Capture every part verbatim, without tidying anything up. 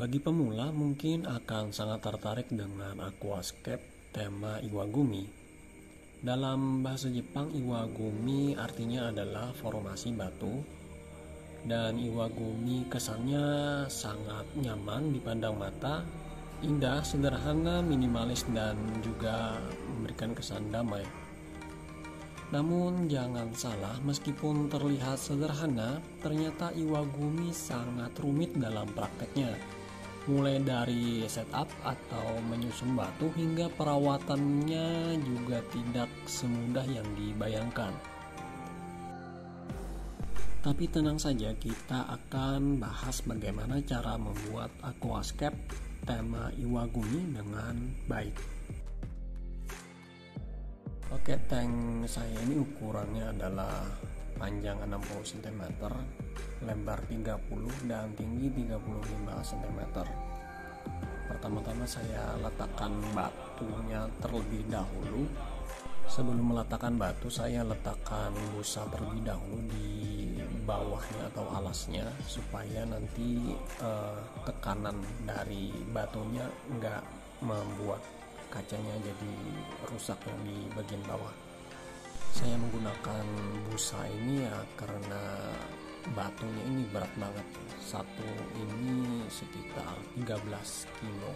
Bagi pemula mungkin akan sangat tertarik dengan aquascape tema Iwagumi. Dalam bahasa Jepang, Iwagumi artinya adalah formasi batu, dan Iwagumi kesannya sangat nyaman dipandang mata, indah, sederhana, minimalis, dan juga memberikan kesan damai. Namun jangan salah, meskipun terlihat sederhana, ternyata Iwagumi sangat rumit dalam prakteknya. Mulai dari setup atau menyusun batu hingga perawatannya juga tidak semudah yang dibayangkan. Tapi tenang saja, kita akan bahas bagaimana cara membuat aquascape tema Iwagumi dengan baik. Oke, tank saya ini ukurannya adalah panjang enam puluh sentimeter, lebar tiga puluh, dan tinggi tiga puluh lima sentimeter. Pertama-tama saya letakkan batunya terlebih dahulu. Sebelum meletakkan batu, saya letakkan busa terlebih dahulu di bawahnya atau alasnya, supaya nanti eh, tekanan dari batunya nggak membuat kacanya jadi rusak di bagian bawah. Saya menggunakan busa ini ya karena batunya ini berat banget. Satu ini sekitar tiga belas kilo.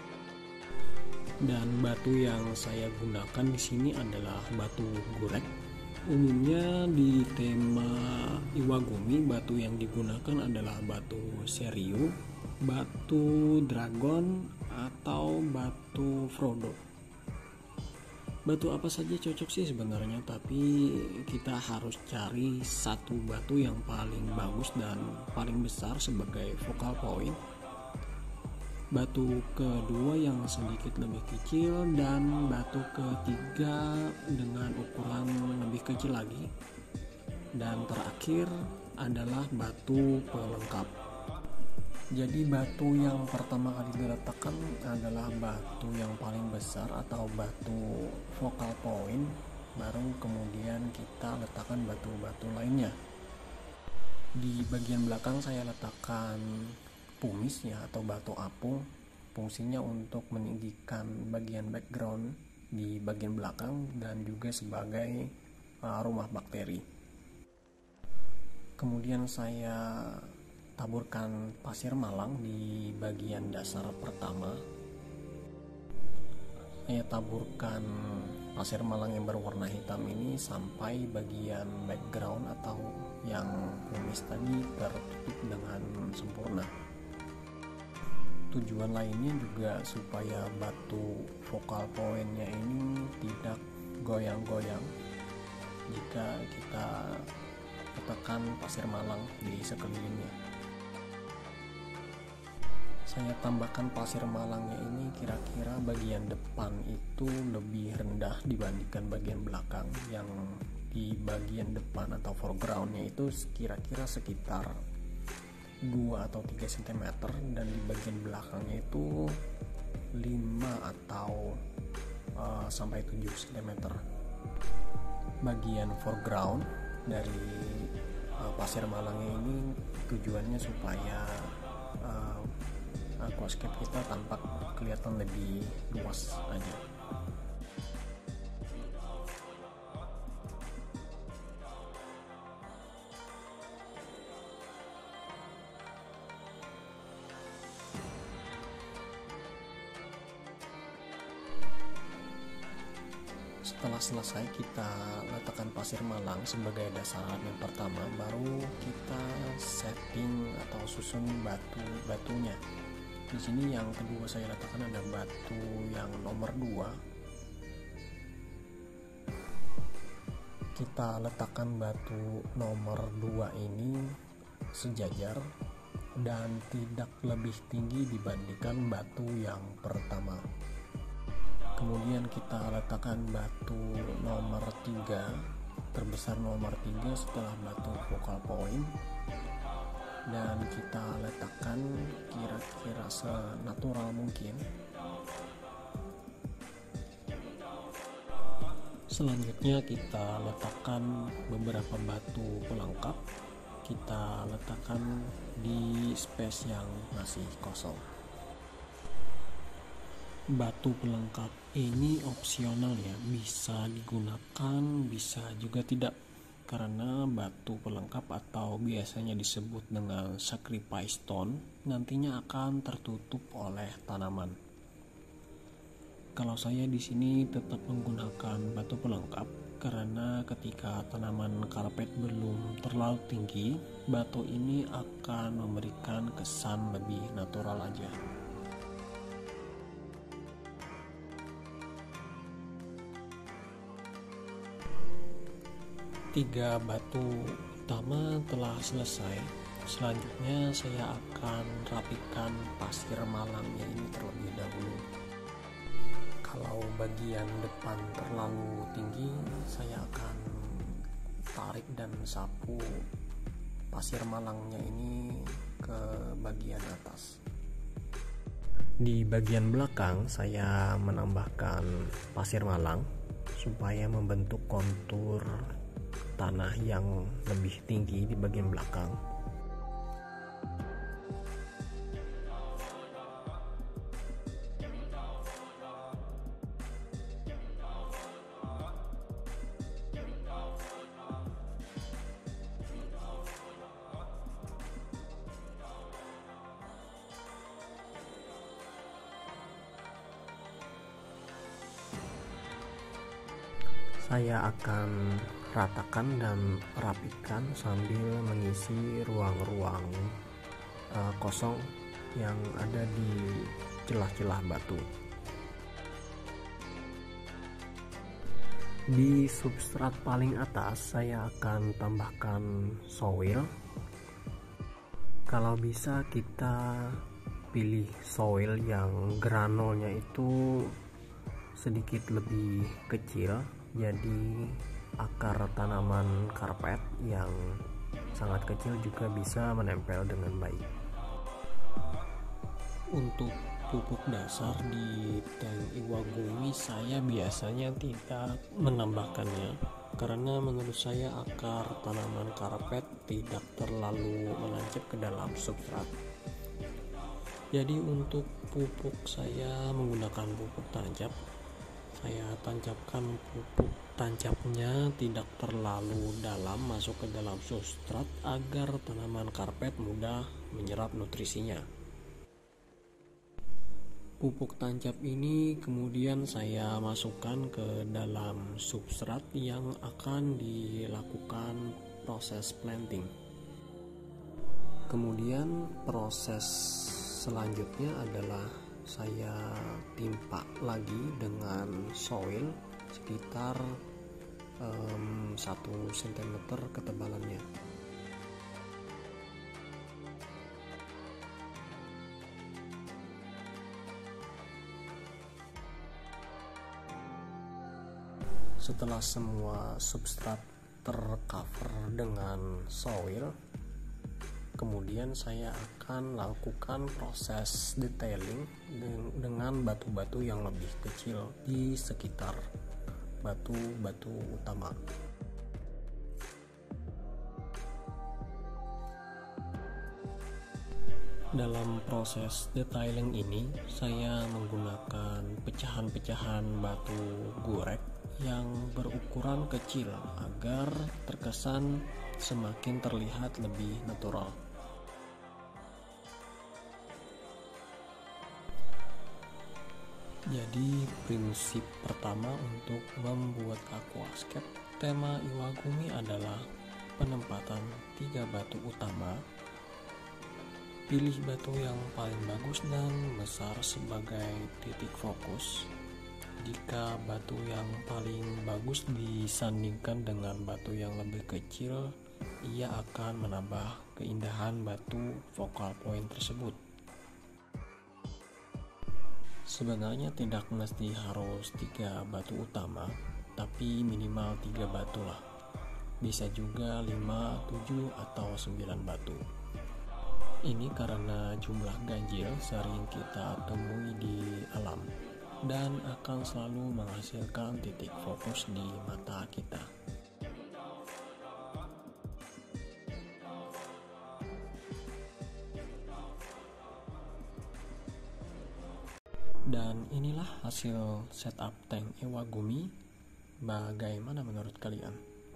Dan batu yang saya gunakan di sini adalah batu gurek. Umumnya di tema Iwagumi, batu yang digunakan adalah batu seriu, batu dragon, atau batu Frodo. Batu apa saja cocok sih sebenarnya, tapi kita harus cari satu batu yang paling bagus dan paling besar sebagai focal point. Batu kedua yang sedikit lebih kecil, dan batu ketiga dengan ukuran lebih kecil lagi. Dan terakhir adalah batu pelengkap. Jadi batu yang pertama kali diletakkan adalah batu yang paling besar atau batu focal point, baru kemudian kita letakkan batu-batu lainnya. Di bagian belakang saya letakkan pumisnya atau batu apung, fungsinya untuk meninggikan bagian background di bagian belakang dan juga sebagai uh, rumah bakteri. Kemudian saya taburkan pasir malang di bagian dasar pertama. Saya taburkan pasir malang yang berwarna hitam ini sampai bagian background atau yang kumis tadi tertutup dengan sempurna. Tujuan lainnya juga supaya batu focal point-nya ini tidak goyang-goyang jika kita letakkan pasir malang di sekelilingnya. Saya tambahkan pasir malangnya ini kira-kira bagian depan itu lebih rendah dibandingkan bagian belakang. Yang di bagian depan atau foregroundnya itu kira-kira sekitar dua atau tiga sentimeter, dan di bagian belakangnya itu lima atau uh, sampai tujuh sentimeter. Bagian foreground dari uh, pasir malangnya ini tujuannya supaya uh, aquascape kita tampak kelihatan lebih luas aja. Setelah selesai kita letakkan pasir malang sebagai dasaran yang pertama, baru kita setting atau susun batu-batunya. Di sini yang kedua saya letakkan ada batu yang nomor dua. Kita letakkan batu nomor dua ini sejajar dan tidak lebih tinggi dibandingkan batu yang pertama. Kemudian kita letakkan batu nomor tiga, terbesar nomor tiga setelah batu focal point, dan kita letakkan kira-kira senatural mungkin. Selanjutnya kita letakkan beberapa batu pelengkap, kita letakkan di space yang masih kosong. Batu pelengkap ini opsional ya, bisa digunakan, bisa juga tidak. Karena batu pelengkap atau biasanya disebut dengan sacrifice stone nantinya akan tertutup oleh tanaman. Kalau saya di sini tetap menggunakan batu pelengkap karena ketika tanaman karpet belum terlalu tinggi, batu ini akan memberikan kesan lebih natural aja. Tiga batu utama telah selesai. Selanjutnya saya akan rapikan pasir malangnya ini terlebih dahulu. Kalau bagian depan terlalu tinggi, saya akan tarik dan sapu pasir malangnya ini ke bagian atas. Di bagian belakang saya menambahkan pasir malang supaya membentuk kontur tanah yang lebih tinggi di bagian belakang. Saya akan ratakan dan rapikan sambil mengisi ruang-ruang uh, kosong yang ada di celah-celah batu. Di substrat paling atas saya akan tambahkan soil. Kalau bisa kita pilih soil yang granulnya itu sedikit lebih kecil, jadi akar tanaman karpet yang sangat kecil juga bisa menempel dengan baik. Untuk pupuk dasar di tank Iwagumi saya biasanya tidak menambahkannya karena menurut saya akar tanaman karpet tidak terlalu menancap ke dalam substrat. Jadi untuk pupuk saya menggunakan pupuk tancap. Saya tancapkan pupuk tancapnya tidak terlalu dalam masuk ke dalam substrat agar tanaman karpet mudah menyerap nutrisinya. Pupuk tancap ini kemudian saya masukkan ke dalam substrat yang akan dilakukan proses planting. Kemudian proses selanjutnya adalah saya timpa lagi dengan soil sekitar um, satu sentimeter ketebalannya. Setelah semua substrat tercover dengan soil, kemudian saya akan lakukan proses detailing dengan batu-batu yang lebih kecil di sekitar batu-batu utama. Dalam proses detailing ini saya menggunakan pecahan-pecahan batu gurek yang berukuran kecil agar terkesan semakin terlihat lebih natural. Jadi prinsip pertama untuk membuat aquascape tema Iwagumi adalah penempatan tiga batu utama. Pilih batu yang paling bagus dan besar sebagai titik fokus. Jika batu yang paling bagus disandingkan dengan batu yang lebih kecil, ia akan menambah keindahan batu focal point tersebut. Sebenarnya tidak mesti harus tiga batu utama, tapi minimal tiga batu lah. Bisa juga lima, tujuh, atau sembilan batu. Ini karena jumlah ganjil sering kita temui di alam dan akan selalu menghasilkan titik fokus di mata kita. Dan inilah hasil setup tank Iwagumi. Bagaimana menurut kalian?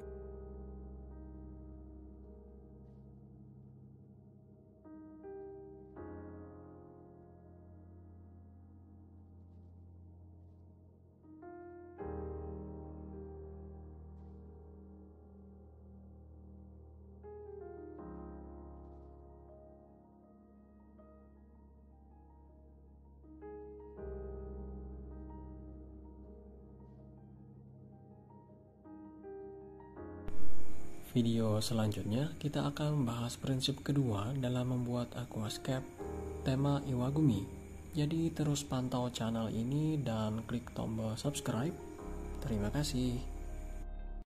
Video selanjutnya kita akan membahas prinsip kedua dalam membuat aquascape tema Iwagumi. Jadi terus pantau channel ini dan klik tombol subscribe. Terima kasih.